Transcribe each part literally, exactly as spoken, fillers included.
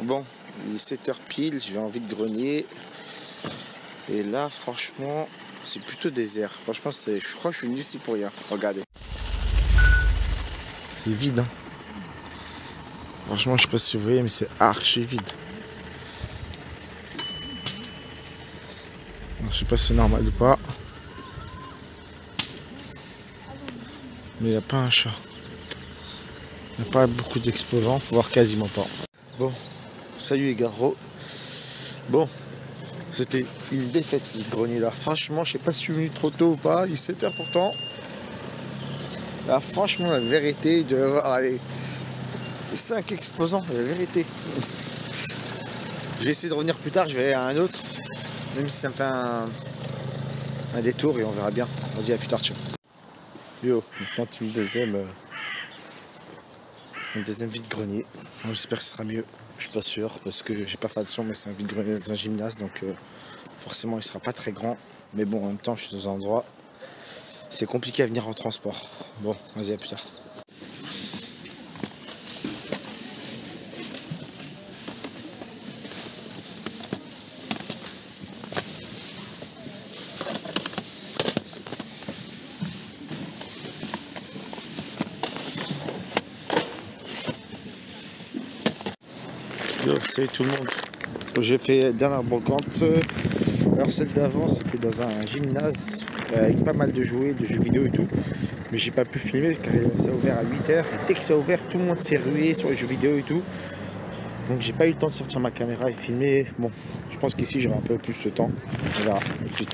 Bon, il est sept heures pile, j'ai envie de grenier. Et là, franchement, c'est plutôt désert. Franchement, je crois que je suis venu ici pour rien. Regardez. C'est vide, hein. Franchement, je sais pas si vous voyez, mais c'est archi vide. Je sais pas si c'est normal ou pas. Mais il n'y a pas un chat. Il n'y a pas beaucoup d'exposants, voire quasiment pas. Bon, salut les gars. Bon, c'était une défaite ce grenier là. Franchement, je sais pas si je suis venu trop tôt ou pas. Il est sept heures pourtant. Là, franchement, la vérité, de avoir les cinq exposants, la vérité. Je vais essayer de revenir plus tard, je vais aller à un autre. Même si ça me fait un, un détour et on verra bien. Vas-y, à plus tard, ciao. Yo, on tente une deuxième. Euh, une deuxième vide-grenier. J'espère que ce sera mieux. Je suis pas sûr parce que j'ai pas fait de son, mais c'est un vide-grenier dans un gymnase, donc euh, forcément il sera pas très grand. Mais bon, en même temps, je suis dans un endroit. C'est compliqué à venir en transport. Bon, vas-y, à plus tard. Yo, salut tout le monde. J'ai fait dernière brocante. Alors celle d'avant c'était dans un gymnase avec pas mal de jouets, de jeux vidéo et tout. Mais j'ai pas pu filmer car ça a ouvert à huit heures. Et dès que ça a ouvert, tout le monde s'est rué sur les jeux vidéo et tout. Donc j'ai pas eu le temps de sortir ma caméra et filmer. Bon, je pense qu'ici j'aurai un peu plus de temps. On verra tout de suite.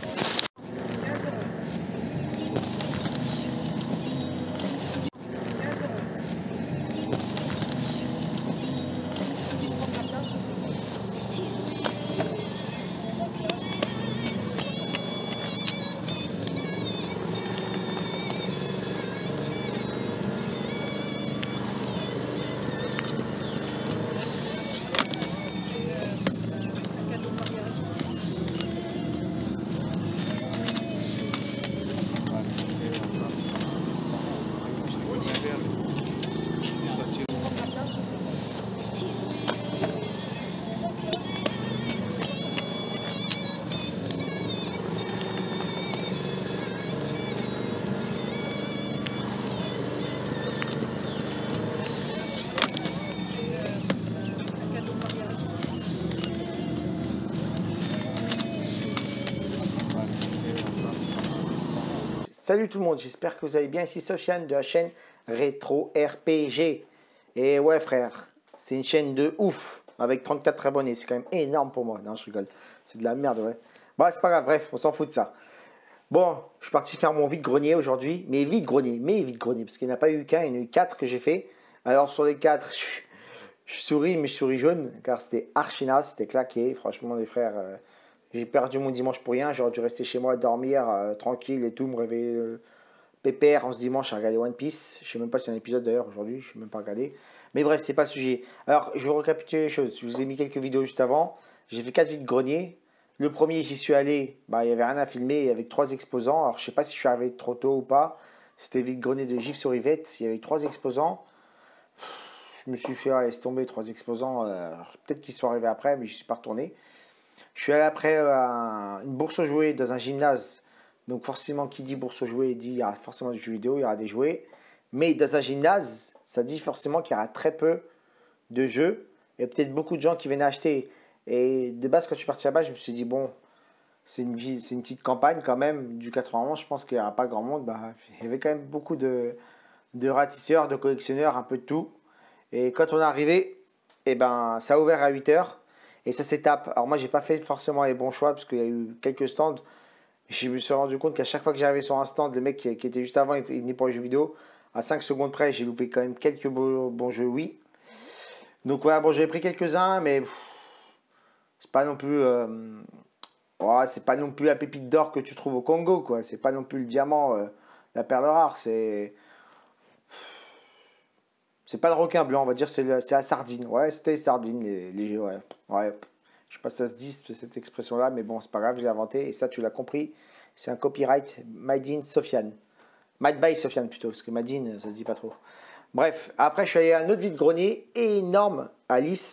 Salut tout le monde, j'espère que vous allez bien. Ici Sofiane de la chaîne Rétro R P G. Et ouais frère, c'est une chaîne de ouf avec trente-quatre abonnés. C'est quand même énorme pour moi. Non, je rigole. C'est de la merde, ouais. Bon, c'est pas grave, bref, on s'en fout de ça. Bon, je suis parti faire mon vide-grenier aujourd'hui. Mais vide-grenier, mais vide-grenier. Parce qu'il n'y en a pas eu qu'un, il y en a eu quatre que j'ai fait. Alors sur les quatre, je, je souris, mais je souris jaune. Car c'était archi naze, c'était claqué. Franchement, les frères... Euh, j'ai perdu mon dimanche pour rien, j'aurais dû rester chez moi, dormir euh, tranquille et tout, me réveiller euh, pépère en ce dimanche à regarder One Piece. Je sais même pas si c'est un épisode d'ailleurs aujourd'hui, je ne sais même pas regarder. Mais bref, c'est pas le sujet. Alors, je vais récapituler les choses. Je vous ai mis quelques vidéos juste avant. J'ai fait quatre vides-greniers. Le premier, j'y suis allé, bah, il n'y avait rien à filmer avec trois exposants. Alors, je sais pas si je suis arrivé trop tôt ou pas. C'était vide-grenier de Gif sur Yvette, il y avait trois exposants. Je me suis fait ouais, laisser tomber trois exposants. Euh, Peut-être qu'ils sont arrivés après, mais je ne suis pas retourné. Je suis allé après à une bourse aux jouets dans un gymnase. Donc forcément, qui dit bourse aux jouets dit il y aura forcément des jeux vidéo, il y aura des jouets. Mais dans un gymnase, ça dit forcément qu'il y aura très peu de jeux. Et peut-être beaucoup de gens qui viennent acheter. Et de base, quand je suis parti là-bas, je me suis dit, bon, c'est une, c'est une petite campagne quand même. Du quatre-vingt-onze, je pense qu'il n'y aura pas grand monde. Bah, il y avait quand même beaucoup de, de ratisseurs, de collectionneurs, un peu de tout. Et quand on est arrivé, eh ben, ça a ouvert à huit heures. Et ça s'étape. Alors moi, j'ai pas fait forcément les bons choix parce qu'il y a eu quelques stands. Je me suis rendu compte qu'à chaque fois que j'arrivais sur un stand, le mec qui, qui était juste avant, il venait pour les jeux vidéo. À cinq secondes près, j'ai loupé quand même quelques beaux, bons jeux, oui. Donc voilà, bon, j'avais pris quelques-uns, mais c'est pas non plus... Euh, oh, c'est pas non plus la pépite d'or que tu trouves au Congo, quoi. C'est pas non plus le diamant, euh, la perle rare. C'est... C'est pas le requin blanc, on va dire, c'est la sardine. Ouais, c'était les sardines, les, les jeux, ouais. Ouais. Je sais pas si ça se dit, cette expression-là, mais bon, c'est pas grave, je l'ai inventé. Et ça, tu l'as compris, c'est un copyright Made in Sofiane. Made by Sofiane, plutôt, parce que Made in, ça se dit pas trop. Bref, après, je suis allé à un autre vide-grenier énorme à Lys.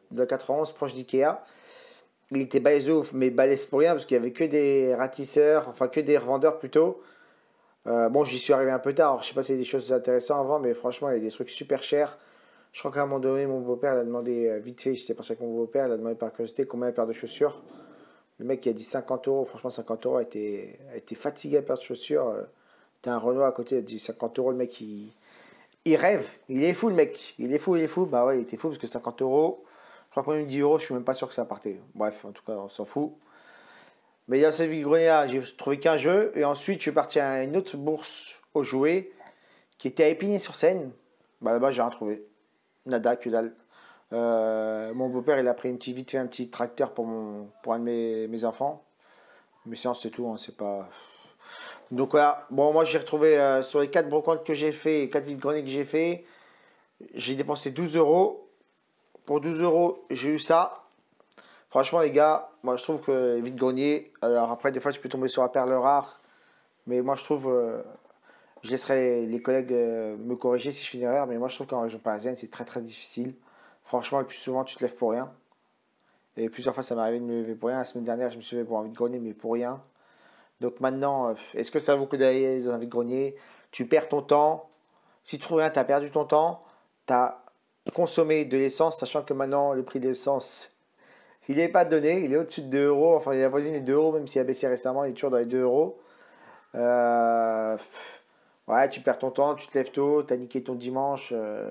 de la quatre-vingt-onze, proche d'Ikea. Il était balèze de ouf, mais balèze pour rien, parce qu'il n'y avait que des ratisseurs, enfin que des revendeurs plutôt. Euh, bon, j'y suis arrivé un peu tard, alors, je sais pas si c'est des choses intéressantes avant, mais franchement, il y a des trucs super chers. Je crois qu'à un moment donné, mon beau-père il a demandé, euh, vite fait, j'étais passé avec mon beau-père, il a demandé par curiosité combien une paire de chaussures. Le mec il a dit cinquante euros, franchement cinquante euros, a été, a été fatigué à paire de chaussures. Euh, T'as un Renault à côté, il a dit cinquante euros, le mec il, il rêve, il est fou le mec, il est fou, il est fou, bah ouais, il était fou parce que cinquante euros, je crois qu'on lui dit dix euros, je suis même pas sûr que ça partait. Bref, en tout cas, on s'en fout. Mais il y a cette vide-grenier, j'ai trouvé qu'un jeu, et ensuite je suis parti à une autre bourse aux jouets qui était à Épinay-sur-Seine. Bah là-bas, j'ai rien trouvé. Nada, que dalle. Euh, mon beau-père, il a pris une petite, vite fait un petit tracteur pour, mon, pour un de mes, mes enfants. Mais sinon, c'est tout, hein, c'est pas. Donc voilà, bon, moi j'ai retrouvé euh, sur les quatre brocantes que j'ai fait, quatre vides-greniers que j'ai fait, j'ai dépensé douze euros. Pour douze euros, j'ai eu ça. Franchement, les gars, moi je trouve que les vides-greniers, alors après, des fois, tu peux tomber sur la perle rare, mais moi je trouve. Euh, Je laisserai les collègues euh, me corriger si je fais une erreur, mais moi je trouve qu'en région parisienne c'est très très difficile. Franchement, le plus souvent tu te lèves pour rien. Et plusieurs fois ça m'est arrivé de me lever pour rien. La semaine dernière je me suis levé pour un vide-grenier, mais pour rien. Donc maintenant, euh, est-ce que ça vaut le coup d'aller dans un vide-grenier? Tu perds ton temps. Si tu trouves rien, tu as perdu ton temps. Tu as consommé de l'essence, sachant que maintenant le prix de l'essence il n'est pas donné, il est au-dessus de deux euros. Enfin, il est avoisiné des deux euros, même s'il a baissé récemment, il est toujours dans les deux euros. Euh. Ouais, tu perds ton temps, tu te lèves tôt, t'as niqué ton dimanche. euh,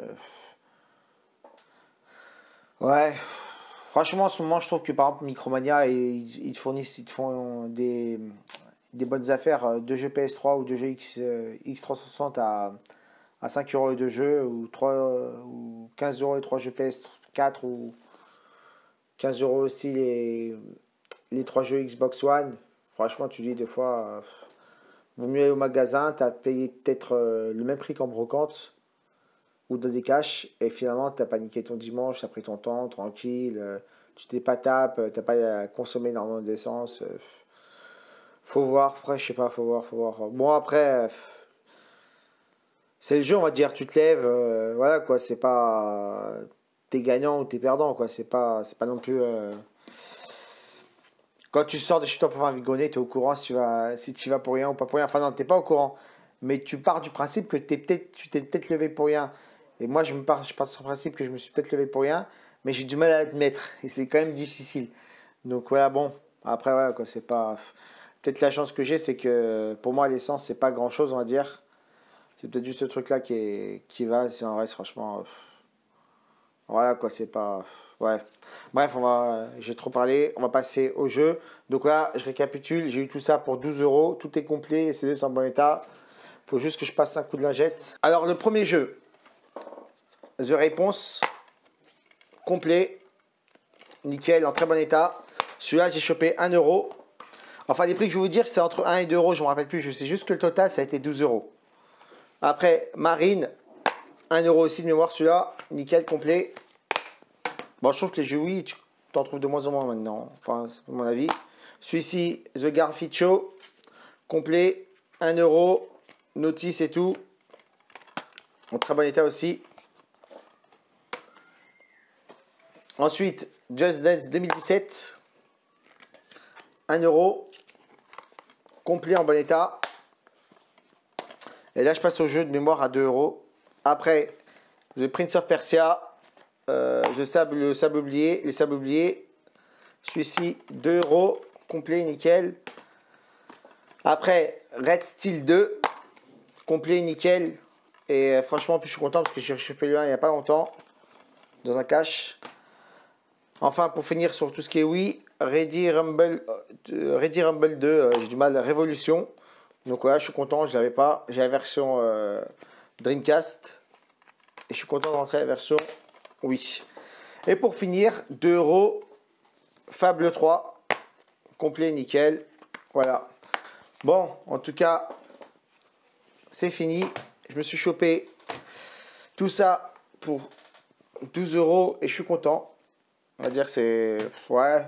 Ouais, franchement, en ce moment, je trouve que par exemple, Micromania, ils, ils te fournissent, ils te font des, des bonnes affaires euh, de jeux P S trois ou de jeux X, euh, X trois cent soixante à, à cinq euros et deux jeux, ou, trois, euh, ou quinze euros et trois jeux P S quatre, ou quinze euros aussi les, les trois jeux Xbox One. Franchement, tu dis des fois, euh, vaut mieux aller au magasin, t'as payé peut-être euh, le même prix qu'en brocante ou dans des caches, et finalement, t'as paniqué ton dimanche, t'as pris ton temps, tranquille, euh, tu t'es pas tapé, t'as pas euh, consommé énormément d'essence. Euh, faut voir, après, je sais pas, faut voir, faut voir. Bon, après, euh, c'est le jeu, on va dire, tu te lèves, euh, voilà quoi, c'est pas. T'es gagnant ou t'es perdant, quoi, c'est pas, c'est pas non plus. euh, Quand tu sors de chez toi pour faire un vide-grenier, tu es au courant si tu vas, si tu y vas pour rien ou pas pour rien. Enfin, non, tu n'es pas au courant. Mais tu pars du principe que t'es peut-être, tu t'es peut-être levé pour rien. Et moi, je, me pars, je pars sur le principe que je me suis peut-être levé pour rien, mais j'ai du mal à admettre. Et c'est quand même difficile. Donc, voilà, bon. Après, ouais, quoi, c'est pas. Peut-être la chance que j'ai, c'est que pour moi, l'essence, c'est pas grand-chose, on va dire. C'est peut-être juste ce truc-là qui, est, qui va. Si on reste, franchement. euh, Voilà, quoi, c'est pas. Ouais. Bref, on va. J'ai trop parlé. On va passer au jeu. Donc là, je récapitule. J'ai eu tout ça pour douze euros. Tout est complet. Les C D sont en bon état. Il faut juste que je passe un coup de lingette. Alors, le premier jeu. The Response. Complet. Nickel, en très bon état. Celui-là, j'ai chopé un euro. Enfin, les prix que je vais vous dire, c'est entre un et deux euros. Je ne me rappelle plus. Je sais juste que le total, ça a été douze euros. Après, Marine. un euro aussi de mémoire, celui-là. Nickel, complet. Bon, je trouve que les jeux oui, tu t'en trouves de moins en moins maintenant. Enfin, c'est mon avis. Celui-ci, The Garfield Show. Complet. un euro. Notice et tout. En très bon état aussi. Ensuite, Just Dance deux mille dix-sept. un euro. Complet en bon état. Et là, je passe au jeu de mémoire à deux euros. Après, The Prince of Persia. Euh, The Sable, le sable oublié. Les sables oubliés. Celui-ci, deux euros. Complet, nickel. Après, Red Steel deux. Complet, nickel. Et euh, franchement, en plus, je suis content parce que j'ai chopé le un il n'y a pas longtemps. Dans un cache. Enfin, pour finir sur tout ce qui est oui, Ready Rumble, euh, Ready Rumble deux, euh, j'ai du mal, Révolution. Donc voilà, je suis content, je l'avais pas. J'ai la version euh, Dreamcast. Et je suis content de rentrer la version oui. Et pour finir, deux euros, Fable trois. Complet, nickel. Voilà. Bon, en tout cas, c'est fini. Je me suis chopé tout ça pour douze euros et je suis content. On va dire c'est... Ouais.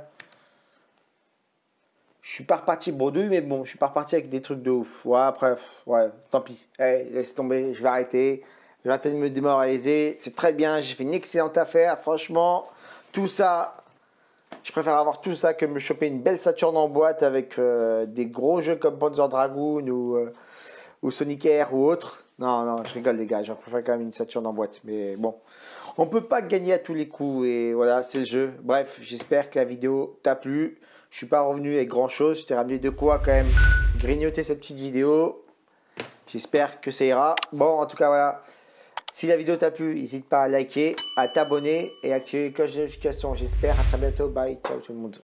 Je suis pas reparti bredouille, mais bon, je suis pas reparti avec des trucs de ouf. Ouais, après, ouais, tant pis. Hey, laisse tomber, je vais arrêter. Je vais arrêter de me démoraliser. C'est très bien, j'ai fait une excellente affaire. Franchement, tout ça, je préfère avoir tout ça que me choper une belle Saturn en boîte avec euh, des gros jeux comme Panzer Dragoon ou, euh, ou Sonic Air ou autre. Non, non, je rigole les gars, je préfère quand même une Saturn en boîte. Mais bon, on peut pas gagner à tous les coups et voilà, c'est le jeu. Bref, j'espère que la vidéo t'a plu. Je suis pas revenu avec grand chose, je t'ai ramené de quoi quand même grignoter cette petite vidéo. J'espère que ça ira. Bon, en tout cas, voilà. Si la vidéo t'a plu, n'hésite pas à liker, à t'abonner et à activer les cloches de notification. J'espère. À très bientôt. Bye. Ciao tout le monde.